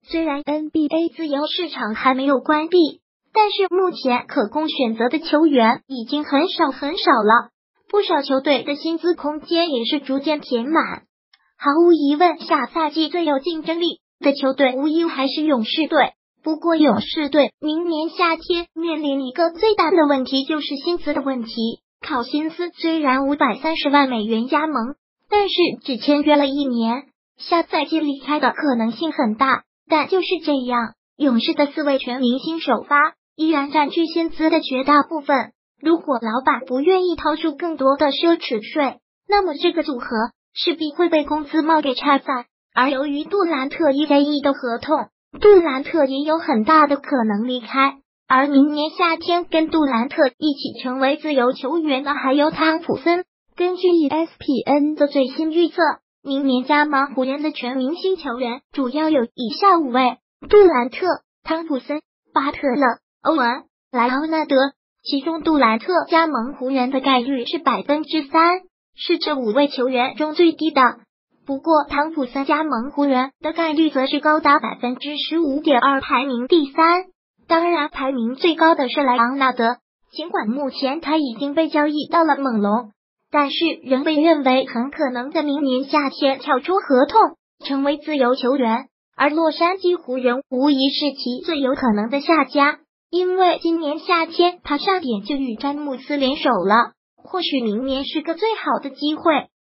虽然 NBA 自由市场还没有关闭，但是目前可供选择的球员已经很少了，不少球队的薪资空间也是逐渐填满。毫无疑问，下赛季最有竞争力的球队无疑还是勇士队。不过勇士队明年夏天面临一个最大的问题，就是薪资的问题。考辛斯虽然530万美元加盟，但是只签约了1年，下赛季离开的可能性很大。但就是这样，勇士的4位全明星首发依然占据薪资的绝大部分。如果老板不愿意掏出更多的奢侈税，那么这个组合势必会被工资帽给拆散。而由于杜兰特1亿的合同，杜兰特也有很大的可能离开。而明年夏天跟杜兰特一起成为自由球员的还有汤普森。根据 ESPN 的最新预测，明年加盟湖人的全明星球员主要有以下5位：杜兰特、汤普森、巴特勒、欧文、莱昂纳德。其中杜兰特加盟湖人的概率是 3%， 是这5位球员中最低的。不过汤普森加盟湖人的概率则是高达 15.2%， 排名第3。当然排名最高的是莱昂纳德，尽管目前他已经被交易到了猛龙，但是仍被认为很可能在明年夏天跳出合同，成为自由球员。而洛杉矶湖人无疑是其最有可能的下家，因为今年夏天他差点就与詹姆斯联手了，或许明年是个最好的机会。